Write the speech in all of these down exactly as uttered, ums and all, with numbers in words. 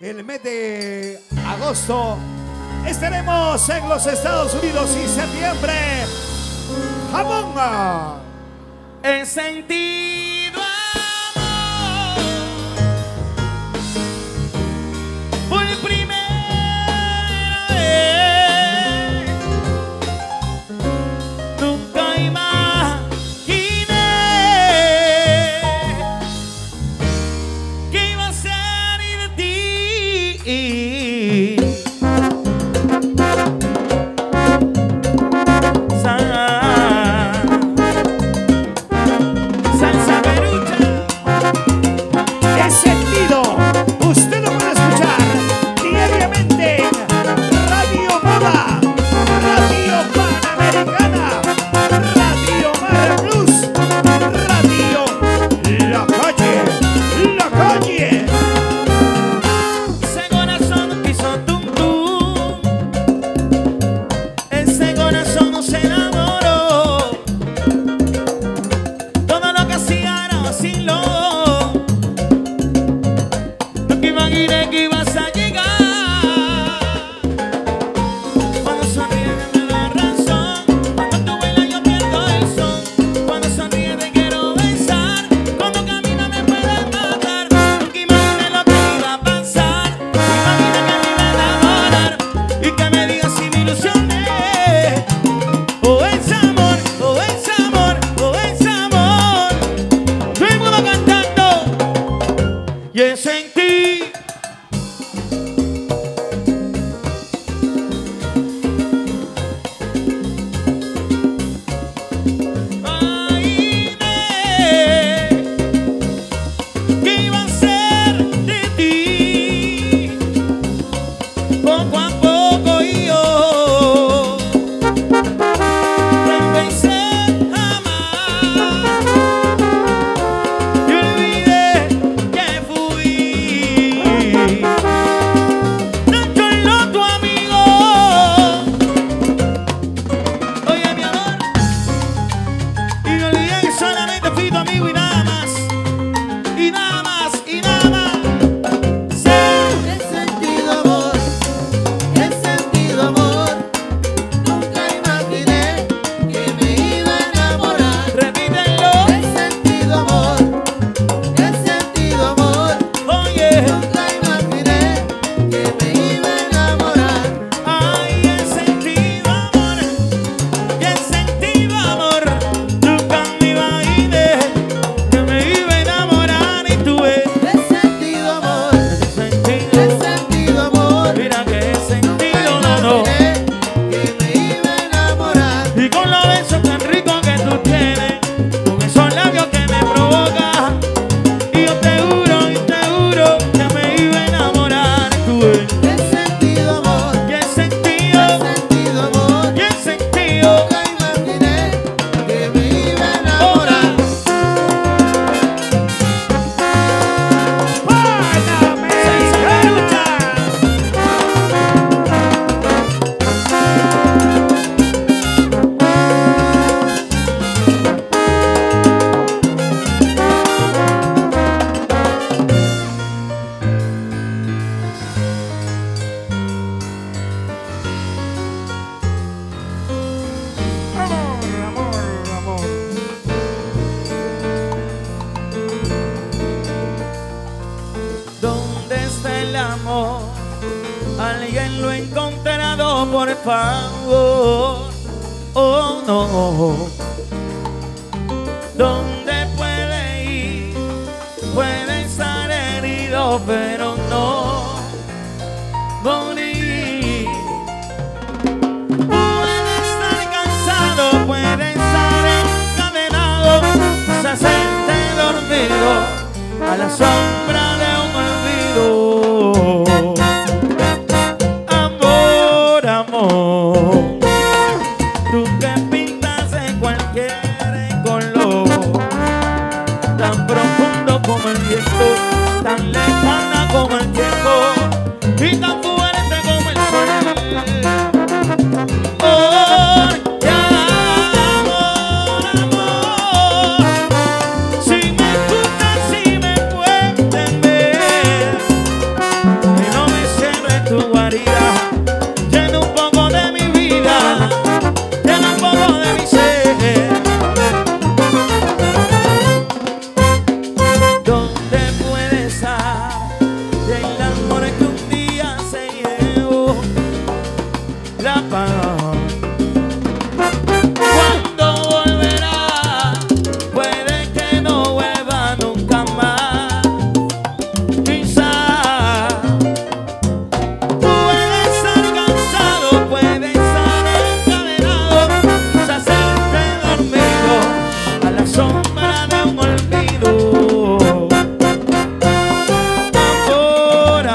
el mes de agosto estaremos en los Estados Unidos y septiembre. ¡Jamón! He sentido amor por primera vez. Nunca imaginé que iba a ser de ti. Alguien lo ha encontrado, por favor. Oh no. ¿Dónde puede ir? Puede estar herido, pero no morir. Puede estar cansado, puede estar encadenado, se siente dormido a la sombra de un olvido. Tú que pintas en cualquier color, tan profundo como el viento, tan lejana como el tiempo y tan fuerte como el sol. Oh, ya, amor, amor, si me escuchas, si me puedes ver, que no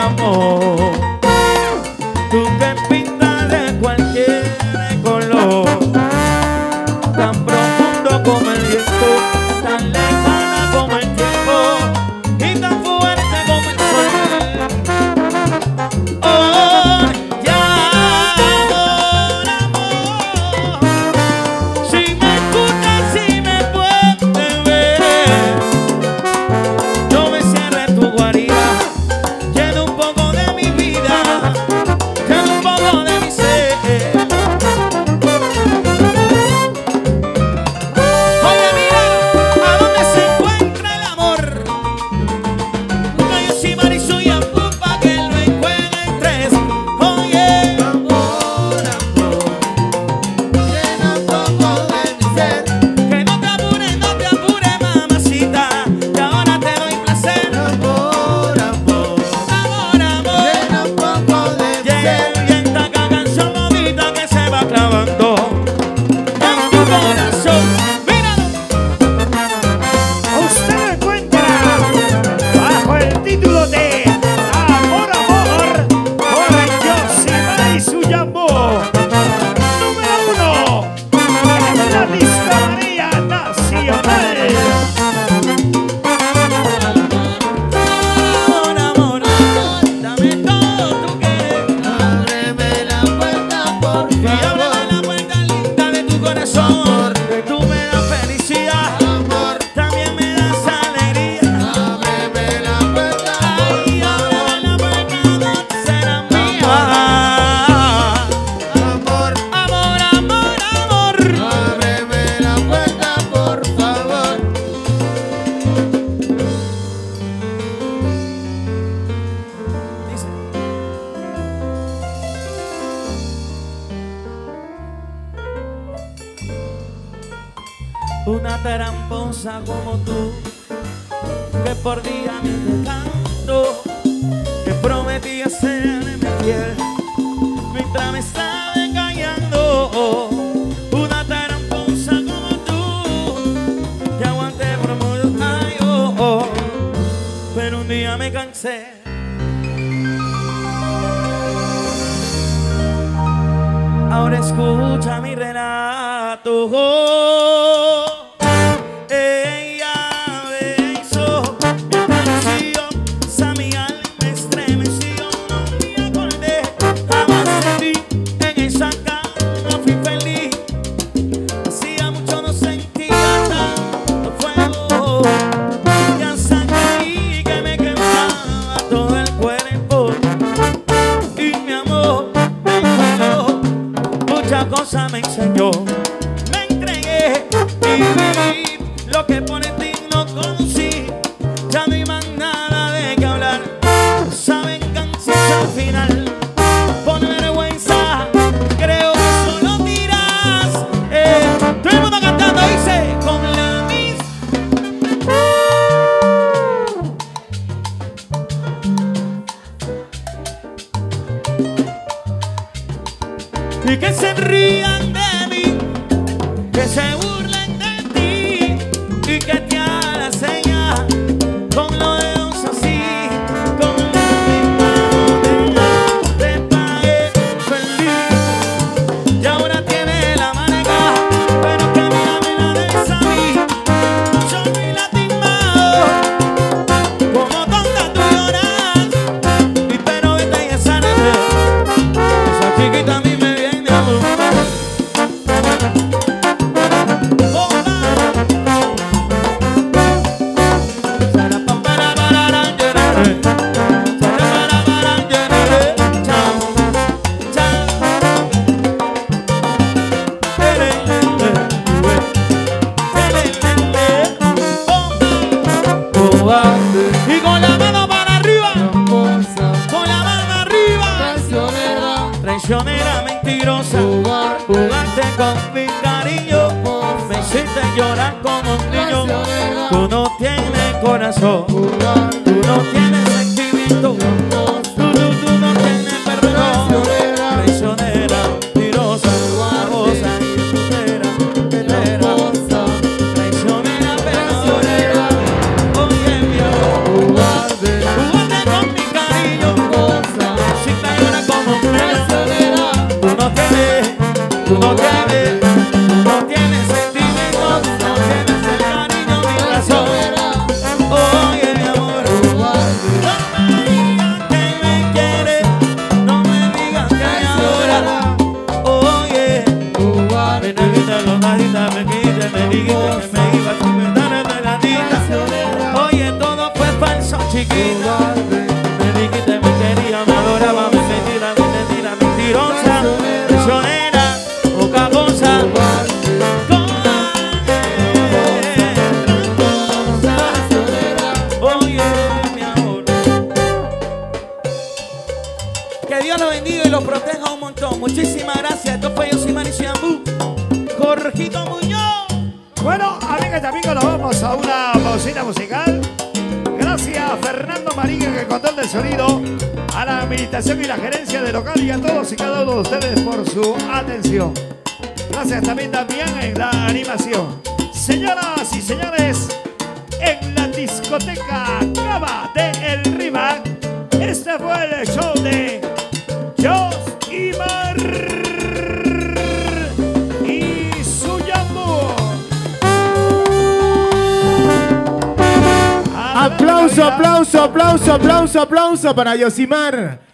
amor. Tú que pintas de cualquier color, tan profundo como el viento, tan lejana como el tiempo y tan fuerte como el sol. Oh, ya, amor, amor, si me escuchas, si me puedes ver, no me cierres tu guarida, llena un poco de mi vida, llena un poco de mi ser. Oye, mira, ¿a dónde se encuentra el amor? Cayo si Marisol y Ampupa que lo encuentres. Oye, Amor, amor, llena un poco de mi ser. que no te apures, no te apures, mamacita, que ahora te doy placer. Amor, amor, Amor, amor, llena un poco de mi y ser. esta canción bonita que se va clavando en tu corazón. Míralo. Usted lo encuentra bajo el título de Amor, Amor por Yosimar y su Yambo. Número uno en la discomanía nacional. Amor, amor, dame todo tu querer Ábreme la puerta, por y ábreme favor. la puerta linda de tu corazón. Que tú me das felicidad, Amor, también me das alegría. ábreme la puerta, por Ay, ábreme favor. la puerta donde será mía. Amor, Amor, amor, amor. ábreme la puerta, por favor. Dice. Una tramposa como tú, que por día me te canto, que prometía serme fiel, mientras me estaba engañando. Una tramposa como tú, que aguanté por muchos años, pero un día me cansé. Ahora escucha mi relato. Ella me hizo mi canción, a mi alma estremeció. No me acordé jamás de ti, en esa cama fui feliz. Hacía mucho no sentía tanto fuego, ya sentí que me quemaba todo el cuerpo. Y mi amor me enseñó, muchas cosas me enseñó. Me entregué y viví lo que por ti no conocí. Ya no hay más nada de qué hablar. Esa venganza es al final. Por vergüenza, creo que solo dirás. Eh, todo el mundo cantando dice con la misma. Y que se rían de mí, que se burlen de ti y que te hagan la seña con los dedos así, con la misma botella te pagué feliz. Y ahora tiene la manega, pero que mi amiga des a mí. Yo me lastimado, como tonta tú lloras, y pero vete y sánate. Esa chiquita a mí me viene a buscar. Y con la mano para arriba, Hermosa, con la mano arriba. traicionera, Traicionera, mentirosa, jugar, jugaste con mi cariño, me hiciste llorar como un niño. Tú no tienes corazón, jugar, tú no tienes sentimiento, hermosa, tú, tú, tú no tienes perdón. traicionera, Traicionera, mentirosa, babosa y embustera, embustera. hermosa, Traicionera, traicionera, perdonera, oye mi amor, jugar de jugaste con mi cariño, Que Dios los bendiga y los proteja un montón. Muchísimas gracias. Esto fue Yosimar y Ciambú. Jorgito Muñoz. Bueno, amigas y amigos, nos vamos a una pausita musical. Gracias a Fernando Marín en el control del sonido, a la administración y la gerencia del local y a todos y cada uno de ustedes por su atención. Gracias también Damián en la animación. Señoras y señores, en la discoteca Cava de El Rimac, este fue el show de Yosimar y su Ciambú. Aplauso, aplauso, aplauso, aplauso, aplauso para Yosimar.